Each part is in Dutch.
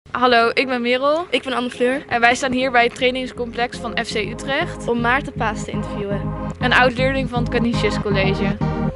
Hallo, ik ben Merel. Ik ben Anne Fleur. En wij staan hier bij het trainingscomplex van FC Utrecht. Om Maarten Paas te interviewen. Een oud-leerling van het Canisius College.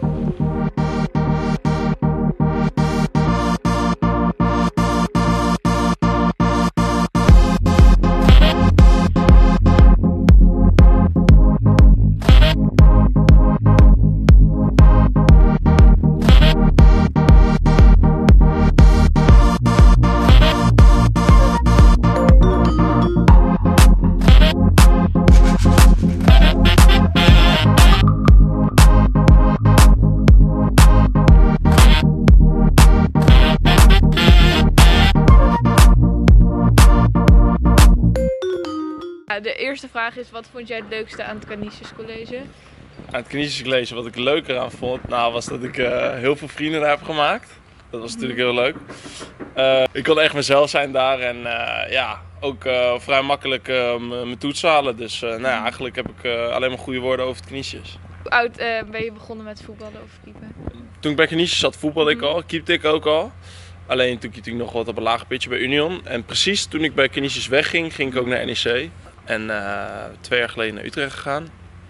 De eerste vraag is, wat vond jij het leukste aan het Canisius College? Aan het Canisius College, wat ik leuker aan vond, was dat ik heel veel vrienden daar heb gemaakt. Dat was natuurlijk heel leuk. Ik kon echt mezelf zijn daar en ook vrij makkelijk mijn toets halen. Dus eigenlijk heb ik alleen maar goede woorden over het Canisius. Hoe oud ben je begonnen met voetballen of keepen? Toen ik bij Canisius zat voetbalde ik al, keepte ik ook al. Alleen toen keepte ik nog wat op een lager pitje bij Union. En precies toen ik bij Canisius wegging, ging ik ook naar NEC. En 2 jaar geleden naar Utrecht gegaan.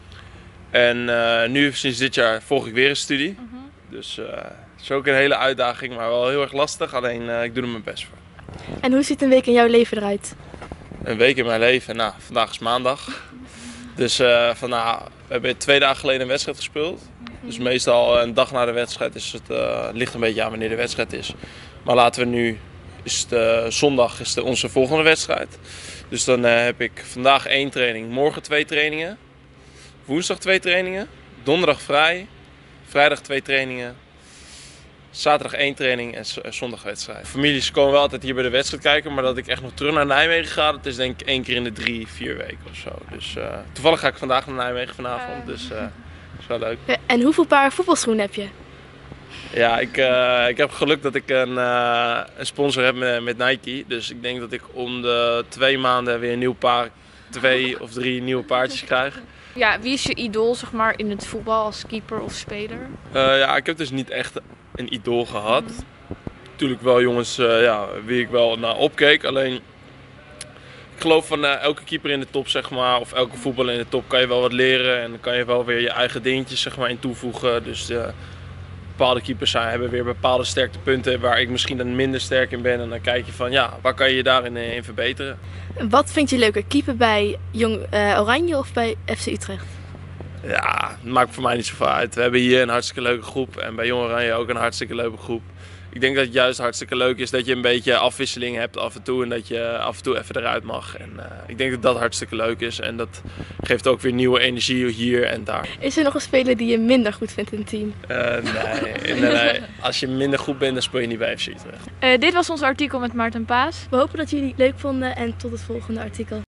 En nu sinds dit jaar volg ik weer een studie. Dus het is ook een hele uitdaging, maar wel heel erg lastig. Alleen ik doe er mijn best voor. En hoe ziet een week in jouw leven eruit? Een week in mijn leven? Nou, vandaag is maandag. Dus we hebben 2 dagen geleden een wedstrijd gespeeld. Dus meestal een dag na de wedstrijd ligt een beetje aan wanneer de wedstrijd is. Maar laten we nu, zondag is onze volgende wedstrijd. Dus dan heb ik vandaag 1 training, morgen 2 trainingen, woensdag 2 trainingen, donderdag vrij, vrijdag 2 trainingen, zaterdag 1 training en zondag wedstrijd. Families komen wel altijd hier bij de wedstrijd kijken, maar dat ik echt nog terug naar Nijmegen ga, dat is denk ik 1 keer in de 3-4 weken of zo. Dus toevallig ga ik vandaag naar Nijmegen vanavond, dus dat is wel leuk. En hoeveel paar voetbalschoenen heb je? Ja, ik heb geluk dat ik een sponsor heb met Nike. Dus ik denk dat ik om de 2 maanden weer een nieuw paar, 2 of 3 nieuwe paardjes krijg. Ja, wie is je idool zeg maar, in het voetbal als keeper of speler? Ik heb dus niet echt een idool gehad. Natuurlijk wel jongens wie ik wel naar opkeek. Alleen ik geloof van elke keeper in de top, zeg maar, of elke voetballer in de top kan je wel wat leren. En dan kan je wel weer je eigen dingetjes zeg maar, in toevoegen. Dus bepaalde keepers hebben weer bepaalde sterktepunten waar ik misschien dan minder sterk in ben. En dan kijk je van waar kan je daarin in verbeteren. Wat vind je leuker, keeper bij Jong Oranje of bij FC Utrecht? Ja, het maakt voor mij niet zoveel uit. We hebben hier een hartstikke leuke groep en bij Jong Oranje ook een hartstikke leuke groep. Ik denk dat het juist hartstikke leuk is dat je een beetje afwisseling hebt af en toe en dat je af en toe even eruit mag. En ik denk dat dat hartstikke leuk is en dat geeft ook weer nieuwe energie hier en daar. Is er nog een speler die je minder goed vindt in het team? Nee. Als je minder goed bent, dan speel je niet bij FC Utrecht. Dit was ons artikel met Maarten Paas. We hopen dat jullie het leuk vonden en tot het volgende artikel.